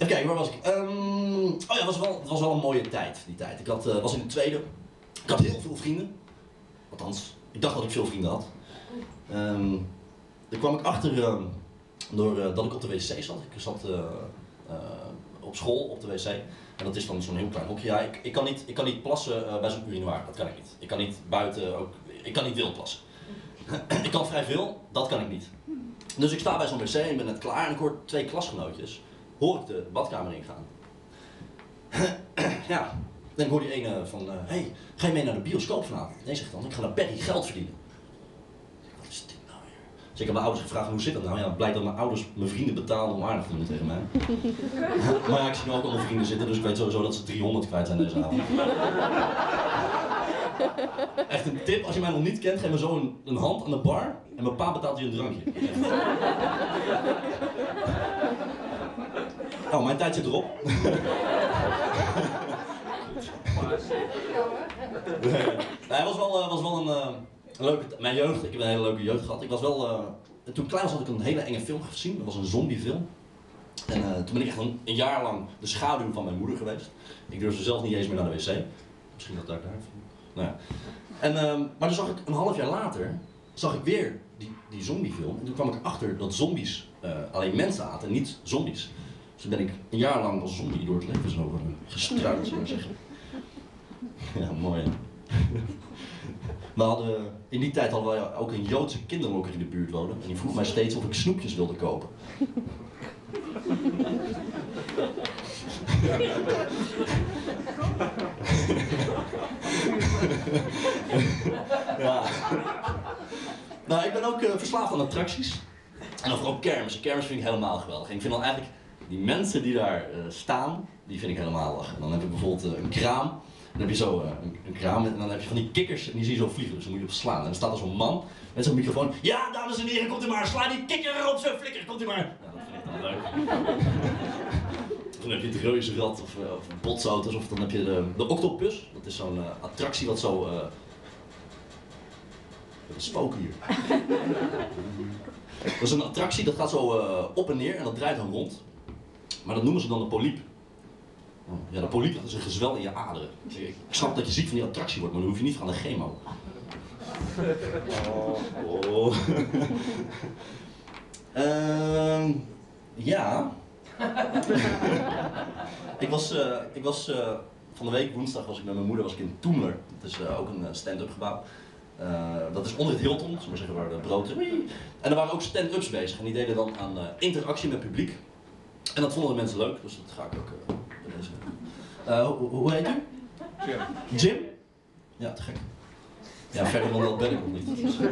Even kijken, waar was ik? Oh ja, het was wel een mooie tijd, die tijd. Ik was in de tweede. Ik had heel veel vrienden. Althans, ik dacht dat ik veel vrienden had. Daar kwam ik achter doordat ik op de wc zat. Ik zat op school op de wc. En dat is dan zo'n heel klein hokje. Ja, ik kan niet plassen bij zo'n urinoir. Dat kan ik niet. Ik kan niet buiten ook. Ik kan niet wild plassen. Ik kan vrij veel, dat kan ik niet. Dus ik sta bij zo'n wc en ben net klaar en ik hoor 2 klasgenootjes. Hoor ik de badkamer ingaan. Ja, dan hoor die ene van, hey, ga je mee naar de bioscoop vanavond? Nee, zegt dan, ik ga naar Perry geld verdienen. Wat is dit nou weer? Dus ik heb mijn ouders gevraagd, hoe zit dat nou? Ja, blijkt dat mijn ouders mijn vrienden betalen om aardig te doen tegen mij. Maar ja, ik zie nu ook allemaal vrienden zitten, dus ik weet sowieso dat ze 300 kwijt zijn deze avond. Echt een tip, als je mij nog niet kent, geef me zo een hand aan de bar en mijn pa betaalt je een drankje. Oh, mijn tijd zit erop. Nee, het was wel een leuke mijn jeugd. Ik heb een hele leuke jeugd gehad. Ik was wel, toen ik klein was had ik een hele enge film gezien. Dat was een zombiefilm. En toen ben ik echt een jaar lang de schaduw van mijn moeder geweest. Ik durfde zelf niet eens meer naar de wc. Misschien dat daar. Nou ja. Maar toen zag ik een half jaar later zag ik weer die zombiefilm. En toen kwam ik achter dat zombies alleen mensen aten en niet zombies. Dus toen ben ik een jaar lang als zombie door het leven zo gestruind, zou ik zeggen. Ja, mooi hè. In die tijd hadden we ook een Joodse kinderlokker in de buurt wonen. En die vroeg mij steeds of ik snoepjes wilde kopen. Ja. Nou, ik ben ook verslaafd aan attracties. En dan vooral kermis. Kermis vind ik helemaal geweldig. En ik vind dan eigenlijk die mensen die daar staan, die vind ik helemaal lachen. Dan heb je bijvoorbeeld een kraam. Dan heb je zo een kraam en dan heb je van die kikkers en die zie je zo vliegen, dus dan moet je op slaan. En dan staat er zo'n man met zo'n microfoon. Ja, dames en heren, komt u maar, sla die kikker op zijn flikker, komt u maar. Ja, dat vind ik dan leuk. Dan heb je het reuzenrad of botsauto's of dan heb je de octopus. Dat is zo'n attractie wat zo... een spook hier. Dat is een attractie dat gaat zo op en neer en dat draait dan rond. Maar dat noemen ze dan de polyp. Ja, de polyp dat is een gezwel in je aderen. Ik snap dat je ziek van die attractie wordt, maar dan hoef je niet van de chemo. Oh. Ja. ik was van de week woensdag was ik met mijn moeder in Toemler. Dat is ook een stand-up gebouw. Dat is onder het Hilton, zullen we zeggen, waar de brood is. En er waren ook stand-ups bezig en die deden dan aan interactie met het publiek. En dat vonden de mensen leuk, dus dat ga ik ook bij deze. Hoe heet u? Jim. Jim? Ja, te gek. Ja, verder dan dat ben ik nog niet. Dus.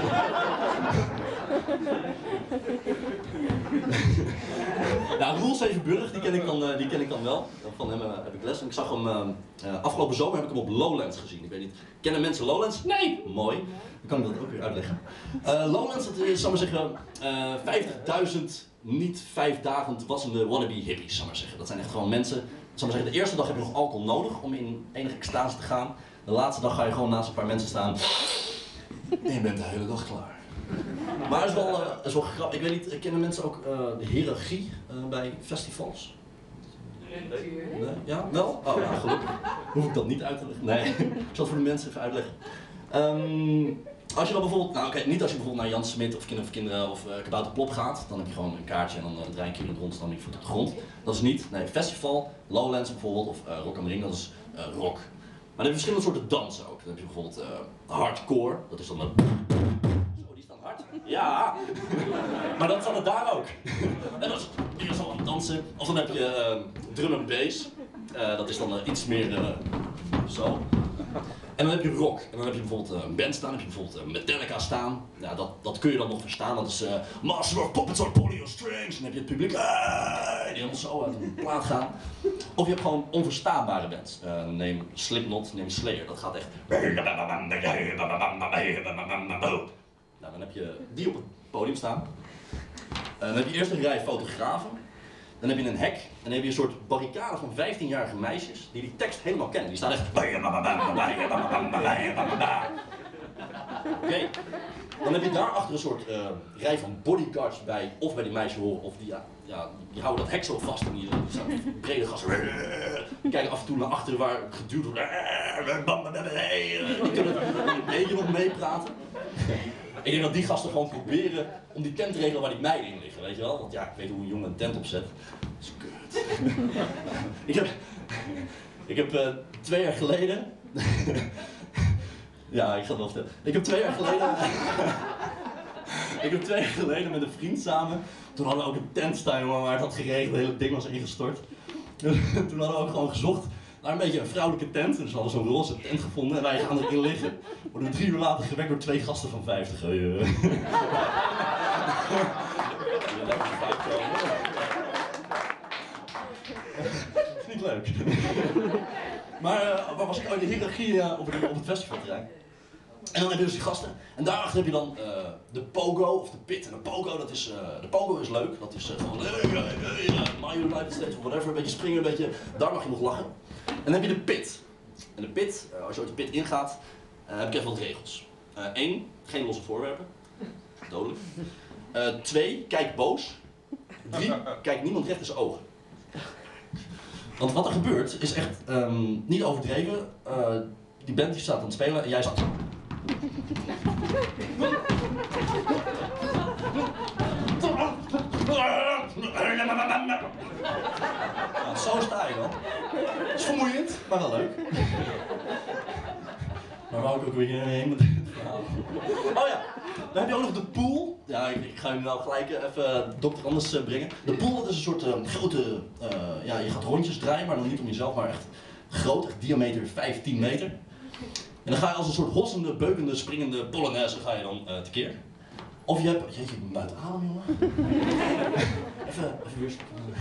Nou, Roel Zevenburg, die ken ik dan wel. Van hem heb ik les. En ik zag hem afgelopen zomer heb ik hem op Lowlands gezien. Ik weet niet, kennen mensen Lowlands? Nee! Mooi. Dan kan ik dat ook weer uitleggen. Lowlands, dat is, zal maar zeggen, 50.000 niet 5-dagen wassende wannabe hippies, zal maar zeggen. Dat zijn echt gewoon mensen, zal maar zeggen, de eerste dag heb je nog alcohol nodig om in enige extase te gaan. De laatste dag ga je gewoon naast een paar mensen staan en je bent de hele dag klaar. Maar het is wel grappig. Ik weet niet, kennen mensen ook de hiërarchie bij festivals? Nee? Ja, wel? Oh ja, gelukkig. Hoef ik dat niet uit te leggen? Nee, ik zal het voor de mensen even uitleggen. Als je dan bijvoorbeeld, nou oké, niet als je bijvoorbeeld naar Jan Smit of Kinderen voor Kinderen of Kabouter Plop gaat, dan heb je gewoon een kaartje en dan draai je een keer in het rond, dan lig je voet op de grond. Dat is niet, nee, festival, Lowlands bijvoorbeeld of Rock am Ring, dat is rock. Maar er zijn verschillende soorten dansen ook. Dan heb je bijvoorbeeld hardcore, dat is dan een... Zo, die staan hard. Ja, maar dan staat het daar ook. En dat is dan aan het dansen. Of dan heb je drum en bass, dat is dan iets meer zo. En dan heb je rock. En dan heb je bijvoorbeeld een band staan, dan heb je bijvoorbeeld Metallica staan. Ja, dat kun je dan nog verstaan, dat is Master of Puppets on Polio Strings. En dan heb je het publiek die helemaal zo uit een plaat gaan. Of je hebt gewoon onverstaanbare bands. Neem Slipknot, neem Slayer, dat gaat echt... Nou, dan heb je die op het podium staan. Dan heb je eerst een rij fotografen. Dan heb je een hek en dan heb je een soort barricade van 15-jarige meisjes die tekst helemaal kennen. Die staan echt... Oké. Dan heb je daarachter een soort rij van bodyguards bij, of bij die meisjes horen, of die houden dat hek zo vast en die staan brede gasten. Die kijken af en toe naar achteren waar geduwd wordt. Die kunnen een beetje nog meepraten. Ik denk dat die gasten gewoon proberen om die tent te regelen waar die meiden in liggen, weet je wel? Want ja, ik weet hoe een jongen een tent opzet. Dat is kut. Ik heb 2 jaar geleden... Ja, ik ga het wel vertellen. Ik heb 2 jaar geleden met een vriend samen, toen hadden we ook een tent staan waar het had geregend, het hele ding was ingestort. Toen hadden we ook gewoon gezocht naar een beetje een vrouwelijke tent, dus we hadden zo'n roze tent gevonden en wij gaan erin liggen. Worden 3 uur later gewekt door 2 gasten van 50. Dat is niet leuk. Maar waar was ik? Oh, de hiërarchie op het festivalterrein. En dan heb je dus die gasten. En daarachter heb je dan de pogo of de pit. En de pogo is leuk. Dat is gewoon My United States of whatever. Een beetje springen, een beetje. Daar mag je nog lachen. En dan heb je de pit. En de pit, als je uit de pit ingaat, heb ik even wat regels. 1, geen losse voorwerpen. Dodelijk. 2, kijk boos. 3, kijk niemand recht in zijn ogen. Want wat er gebeurt is echt niet overdreven. Die band die staat aan het spelen en jij staat. Nou, zo sta je dan. Het is vermoeiend, maar wel leuk. Maar wou ik ook weer heen met dit verhaal. Oh ja, dan heb je ook nog de pool. Ja, ik ga hem nou gelijk even Dr. Anders brengen. De pool, dat is een soort grote, ja, je gaat rondjes draaien, maar dan niet om jezelf, maar echt groot, echt diameter 15 meter. En dan ga je als een soort hossende, beukende, springende polonaise ga je dan tekeer. Of je hebt, jeetje, ik ben buiten adem, jongen. Even weer stoppen.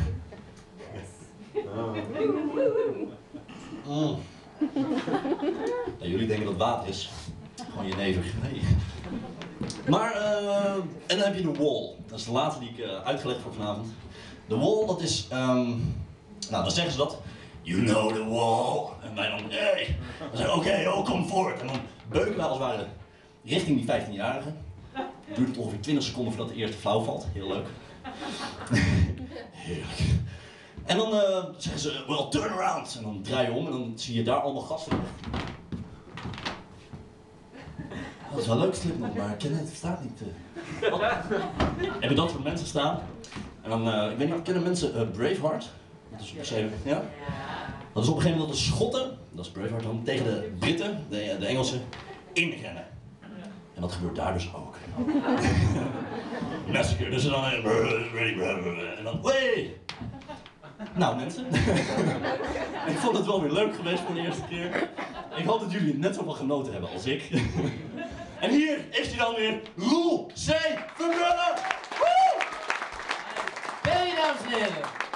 Ja, jullie denken dat het water is. Gewoon jenever. Nee. Maar, en dan heb je de wall. Dat is de laatste die ik uitgelegd voor vanavond. De wall, dat is, nou dan zeggen ze dat. You know the wall. En wij dan, nee. Dan zeggen oké, come forward. En dan beuken wij als het ware richting die 15-jarige. Het duurt het ongeveer 20 seconden voordat de eerste flauw valt. Heel leuk. Heerlijk. En dan zeggen ze, well, turn around. En dan draai je om en dan zie je daar allemaal gasten. Dat is wel leuk slipknot, maar ik ken het, staat niet. Heb je dat soort mensen staan? En dan, ik weet niet, kennen mensen Braveheart? Dat is beschreven, ja? Dat is op een gegeven moment dat de Schotten, dat is Braveheart dan, tegen de Britten, de Engelsen, inrennen. En dat gebeurt daar dus ook. Massacre, dus dan en dan, hey! Nou mensen, ik vond het wel weer leuk geweest voor de eerste keer. Ik hoop dat jullie het net zoveel genoten hebben als ik. En hier is hij dan weer, Roel C. Verbrugge! Hey, dames en heren!